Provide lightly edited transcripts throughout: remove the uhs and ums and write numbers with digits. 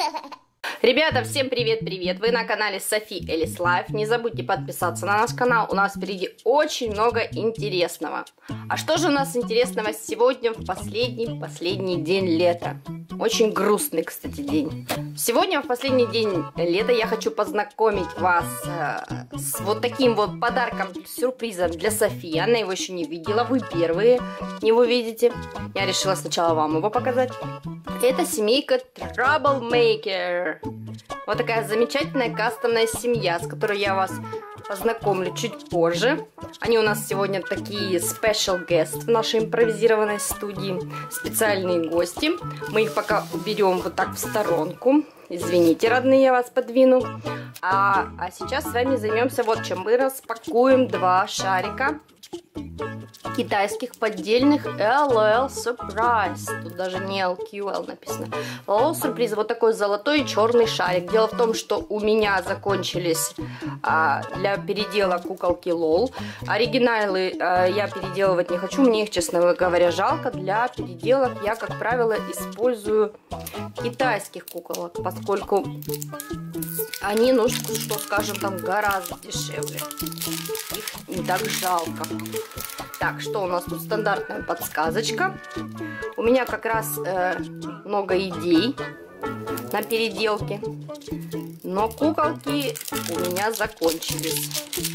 Ребята, всем привет-привет! Вы на канале Софи Элис Лайф. Не забудьте подписаться на наш канал, у нас впереди очень много интересного. А что же у нас интересного сегодня в последний день лета? Очень грустный, кстати, день. Сегодня, в последний день лета, я хочу познакомить вас с вот таким вот подарком, сюрпризом для Софи. Она его еще не видела, вы первые его видите. Я решила сначала вам его показать. Это семейка Troublemaker. Вот такая замечательная кастомная семья, с которой я вас познакомлю чуть позже. Они у нас сегодня такие special guest в нашей импровизированной студии. Специальные гости. Мы их пока уберем вот так в сторонку. Извините, родные, я вас подвину. А сейчас с вами займемся вот чем. Мы распакуем два шарика китайских поддельных LOL Surprise. Тут даже не LQL написано. LOL Surprise. Вот такой золотой и черный шарик. Дело в том, что у меня закончились для передела куколки LOL. Оригиналы я переделывать не хочу. Мне их, честно говоря, жалко. Для переделок я, как правило, использую китайских куколок, поскольку они, ну, что скажем, там гораздо дешевле. Их не так жалко. Так, что у нас тут? Стандартная подсказочка. У меня как раз много идей на переделки, но куколки у меня закончились.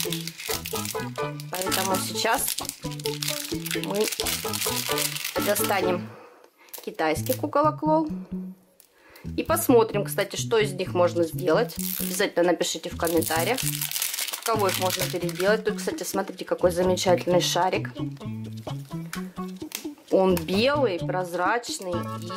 Поэтому сейчас мы достанем китайских куколок LOL и посмотрим, кстати, что из них можно сделать. Обязательно напишите в комментариях, кого их можно переделать. Тут, кстати, смотрите, какой замечательный шарик. Он белый, прозрачный и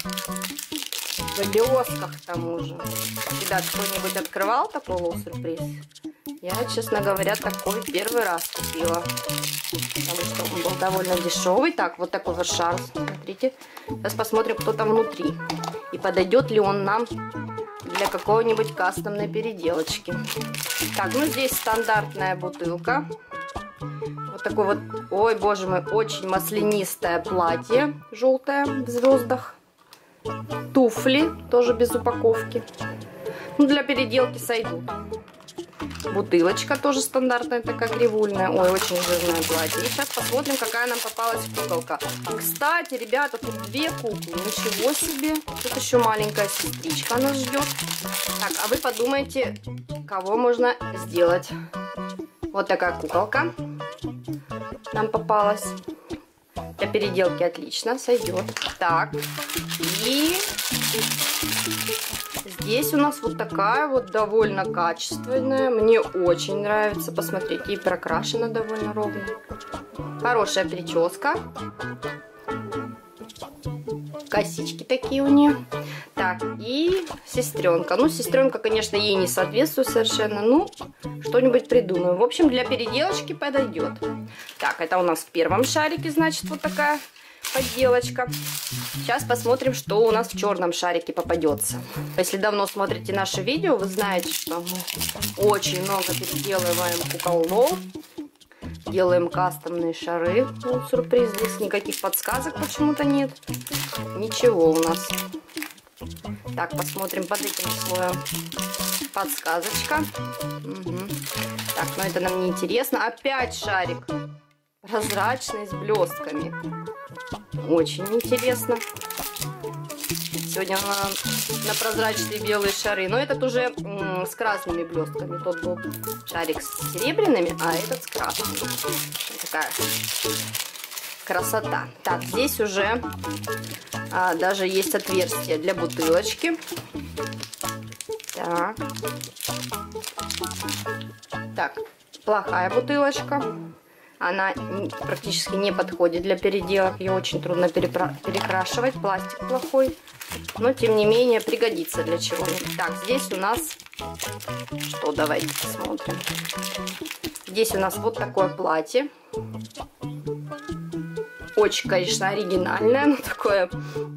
в блесках к тому же. Ребят, кто-нибудь открывал такой LOL сюрприз? Я, честно говоря, такой первый раз купила. Потому что он был довольно дешевый. Так, вот такой вот шар, смотрите. Сейчас посмотрим, кто там внутри. И подойдет ли он нам для какой-нибудь кастомной переделочки. Так, ну здесь стандартная бутылка. Вот такой вот, ой, боже мой, очень маслянистое платье, желтое в звездах. Туфли, тоже без упаковки. Ну, для переделки сойдут. Бутылочка тоже стандартная, такая кривульная. Ой, очень жирное платье. И сейчас посмотрим, какая нам попалась куколка. Кстати, ребята, тут две куклы. Ничего себе. Тут еще маленькая сестричка нас ждет. Так, а вы подумайте, кого можно сделать. Вот такая куколка нам попалась. Для переделки отлично сойдет. Так, и здесь у нас вот такая вот довольно качественная. Мне очень нравится. Посмотрите, и прокрашена довольно ровно. Хорошая прическа. Косички такие у нее. Так, и сестренка. Ну, сестренка, конечно, ей не соответствует совершенно. Ну, что-нибудь придумаем. В общем, для переделочки подойдет. Так, это у нас в первом шарике, значит, вот такая подделочка. Сейчас посмотрим, что у нас в черном шарике попадется. Если давно смотрите наши видео, вы знаете, что мы очень много переделываем кукол LOL. Делаем кастомные шары. Ну, сюрприз, здесь никаких подсказок почему-то нет. Ничего у нас. Так, посмотрим под этим слоем. Подсказочка. Угу. Так, но это нам не интересно. Опять шарик. Прозрачный, с блестками. Очень интересно. Сегодня на прозрачные белые шары. Но этот уже с красными блестками. Тот был шарик с серебряными, а этот с красными. Такая красота. Так, здесь уже даже есть отверстие для бутылочки. Так. Так, плохая бутылочка. Она практически не подходит для переделок. Ее очень трудно перекрашивать. Пластик плохой. Но, тем не менее, пригодится для чего-нибудь. Так, здесь у нас... Что, давайте посмотрим. Здесь у нас вот такое платье. Очень, конечно, оригинальное. Но такое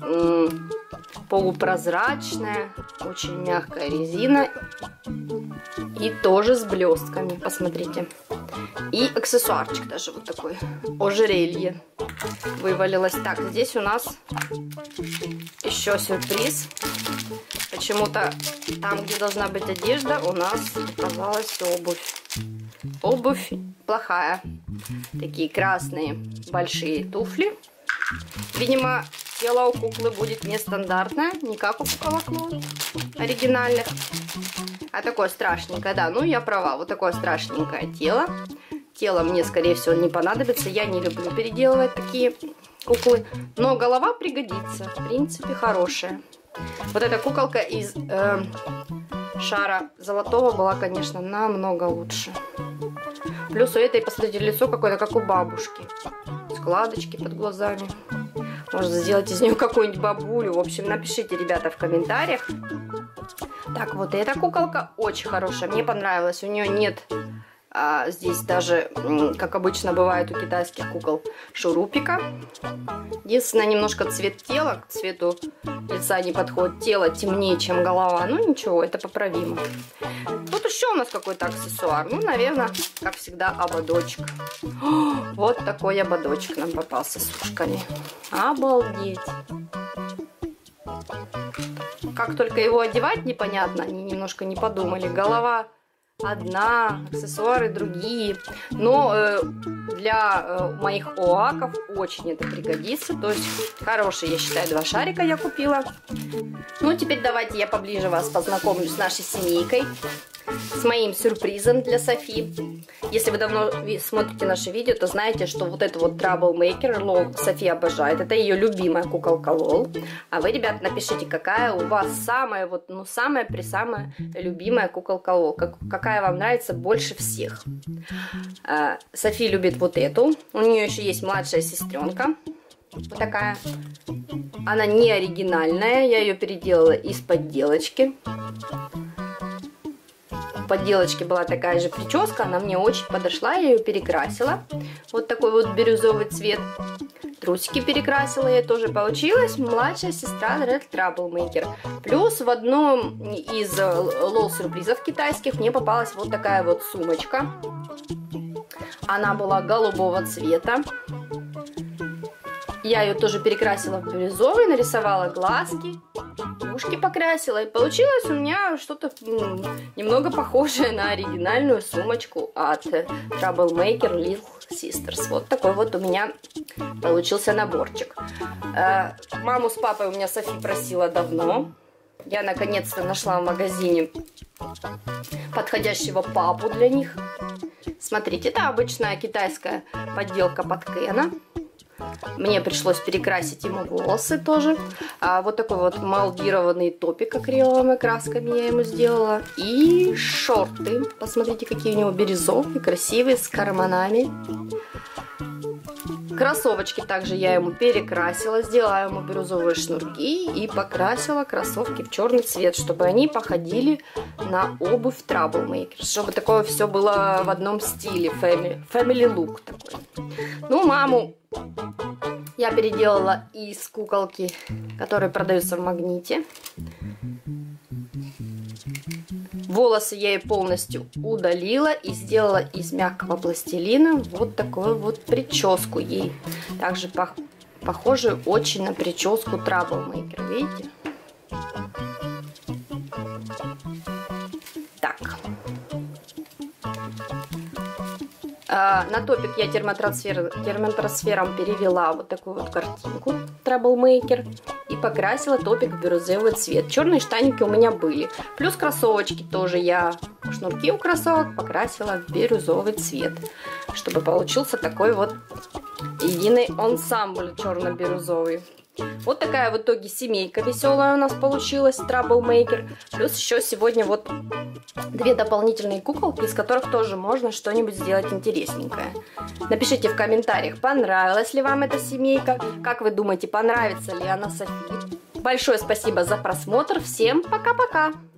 полупрозрачное. Очень мягкая резина. И тоже с блестками. Посмотрите. И аксессуарчик даже вот такой, ожерелье вывалилось. Так, здесь у нас еще сюрприз. Почему-то там, где должна быть одежда, у нас оказалась обувь. Обувь плохая. Такие красные большие туфли. Видимо, тело у куклы будет нестандартное, не как у куколок оригинальных, а такое страшненькое. Да, ну я права, вот такое страшненькое тело. Тело мне, скорее всего, не понадобится. Я не люблю переделывать такие куклы. Но голова пригодится. В принципе, хорошая. Вот эта куколка из шара золотого была, конечно, намного лучше. Плюс у этой, посмотрите, лицо какое-то, как у бабушки. Складочки под глазами. Можно сделать из нее какую-нибудь бабулю. В общем, напишите, ребята, в комментариях. Так, вот эта куколка очень хорошая. Мне понравилась. У нее нет здесь даже, как обычно бывает у китайских кукол, шурупика. Единственное, немножко цвет тела к цвету лица не подходит. Тело темнее, чем голова. Ну, ничего, это поправимо. Тут еще у нас какой-то аксессуар. Ну, наверное, как всегда, ободочек. Вот такой ободочек нам попался с ушками. Обалдеть. Как только его одевать, непонятно. Они немножко не подумали. Голова одна, аксессуары другие. Но для моих оаков очень это пригодится. То есть хорошие, я считаю, 2 шарика я купила. Ну, теперь давайте я поближе вас познакомлю с нашей семейкой. С моим сюрпризом для Софи. Если вы давно смотрите наши видео, то знаете, что вот это вот Troublemaker Лол Софи обожает. Это ее любимая куколка Лол. А вы, ребят, напишите, какая у вас самая, вот, ну, самая-пресамая любимая куколка Лол. Какая вам нравится больше всех. Софи любит вот эту. У нее еще есть младшая сестренка. Вот такая. Она не оригинальная. Я ее переделала из подделочки. В подделочке была такая же прическа, она мне очень подошла, я ее перекрасила. Вот такой вот бирюзовый цвет. Трусики перекрасила я тоже. Получилась младшая сестра Red Troublemaker. Плюс в одном из лол-сюрпризов китайских мне попалась вот такая вот сумочка. Она была голубого цвета. Я ее тоже перекрасила в бирюзовый, нарисовала глазки, ушки покрасила. И получилось у меня что-то немного похожее на оригинальную сумочку от Troublemaker Little Sisters. Вот такой вот у меня получился наборчик. Маму с папой у меня Софи просила давно. Я наконец-то нашла в магазине подходящего папу для них. Смотрите, это обычная китайская подделка под Кена. Мне пришлось перекрасить ему волосы тоже. Вот такой вот молдированный топик акриловыми красками я ему сделала. И шорты. Посмотрите, какие у него бирюзовые, красивые, с карманами. Кроссовочки также я ему перекрасила. Сделала ему бирюзовые шнурки и покрасила кроссовки в черный цвет, чтобы они походили на обувь Troublemaker. Чтобы такое все было в одном стиле. Family look такой. Ну, маму я переделала из куколки, которые продаются в Магните. Волосы я ей полностью удалила и сделала из мягкого пластилина вот такую вот прическу ей. Также похожую очень на прическу Troublemaker, видите? Так. На топик я термотрансфером перевела вот такую вот картинку Troublemaker и покрасила топик в бирюзовый цвет. Черные штаники у меня были. Плюс кроссовочки тоже я, шнурки у кроссовок покрасила в бирюзовый цвет, чтобы получился такой вот единый ансамбль черно-бирюзовый. Вот такая в итоге семейка веселая у нас получилась, Troublemaker. Плюс еще сегодня вот 2 дополнительные куколки, из которых тоже можно что-нибудь сделать интересненькое. Напишите в комментариях, понравилась ли вам эта семейка, как вы думаете, понравится ли она Софи. Большое спасибо за просмотр, всем пока-пока!